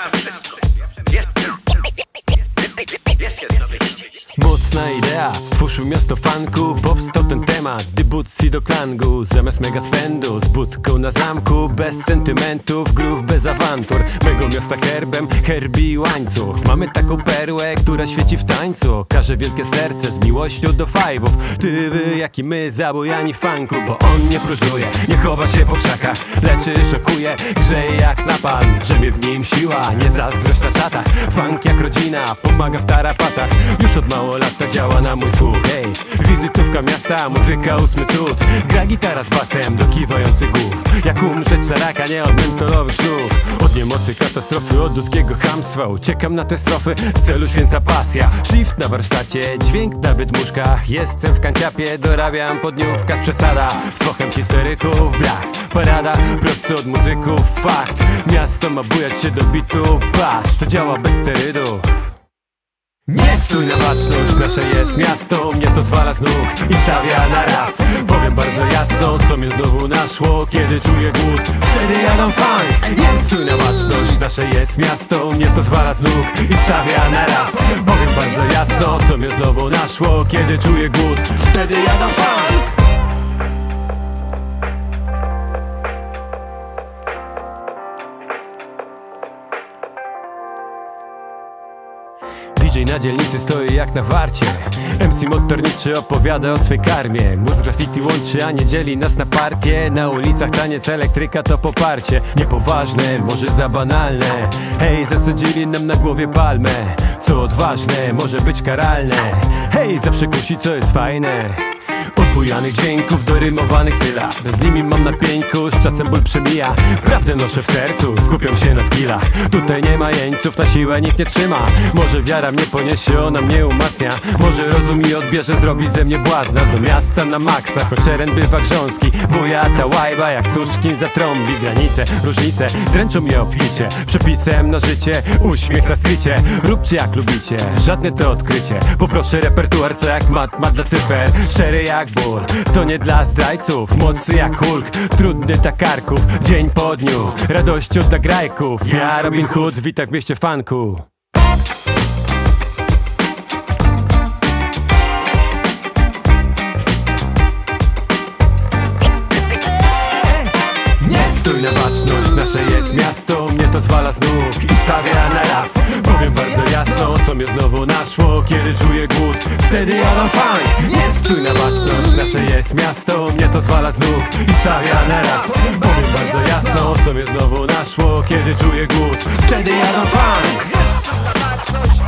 wszystko. Jest jedno wyjście. Mocna idea, stwórzył miasto funku. Powstał ten temat, debutcji do klangu. Zamiast mega spędu, z budką na zamku. Bez sentymentów, grów bez awantur. Mego miasta herbem, herbi łańcuch. Mamy taką perłę, która świeci w tańcu. Każe wielkie serce z miłością do fajwów. Ty, wy, jak i my, zabojani funku. Bo on nie próżnuje, nie chowa się po krzakach. Leczy, szokuje, grzeje jak napalm. Drzemie w nim siła, nie zazdrość na czatach. Funk jak rodzina, pomaga w tarapatach. Już od mało lata działa na mój słuch. Hej, wizytówka miasta, muzyka ósmy cud. Gra gitara z basem do kiwających głów. Jak umrzeć na raka, nie od mentolowych sznur. Od niemocy katastrofy, od ludzkiego chamstwa. Uciekam na te strofy, w celu święca pasja. Shift na warsztacie, dźwięk na wydmuszkach. Jestem w kanciapie, dorabiam po dniówkach. Przesada, z fochem historyków, brak. Parada, prosto od muzyków, fakt. Miasto ma bujać się do bitu, patrz, to działa bez sterydów. Nie stój na baczność, nasze jest miasto. Mnie to zwala z nóg i stawia na raz. Powiem bardzo jasno, co mnie znowu naszło. Kiedy czuję głód, wtedy jadam funk. Nie stój na baczność, nasze jest miasto. Mnie to zwala z nóg i stawia na raz. Powiem bardzo jasno, co mnie znowu naszło. Kiedy czuję głód, wtedy jadam funk. DJ na dzielnicy stoi jak na warcie. MC motorniczy opowiada o swej karmie. Mus graffiti łączy, a nie dzieli nas na partie. Na ulicach taniec elektryka to poparcie. Niepoważne, może za banalne. Hej, zasadzili nam na głowie palmę. Co odważne, może być karalne. Hej, zawsze kusi, co jest fajne. Od bujanych dźwięków do rymowanych sylab. Z nimi mam na pieńku, z czasem ból przemija. Prawdę noszę w sercu, skupiam się na skillach. Tutaj nie ma jeńców, na siłę nikt nie trzyma. Może wiara mnie poniesie, ona mnie umacnia. Może rozum mi odbierze, zrobi ze mnie błazna. Do miasta na maksa, choć teren bywa grząski. Buja ta łajba jak Suszkin zatrąbi. Granice, różnice, zręczą mnie obficie. Przepisem na życie, uśmiech na stricie. Róbcie jak lubicie, żadne to odkrycie. Poproszę repertuar, co jak mat dla cyfer. Szczery jak ból, to nie dla zdrajców. Mocny jak Hulk, trudny dla karków. Dzień po dniu, radością dla grajków. Ja Robin Hood, witam w mieście funku. Nie stój na baczność, nasze jest miasto. Mnie to zwala z nóg i stawia na raz. Powiem bardzo jasno, co mnie znowu naszło. Kiedy czuję głód, wtedy jadam funk. Nie stój na baczność, nasze jest miasto. Mnie to zwala z nóg i stawia na raz. Powiem bardzo jasno, co mnie znowu naszło. Kiedy czuję głód, wtedy jadam funk.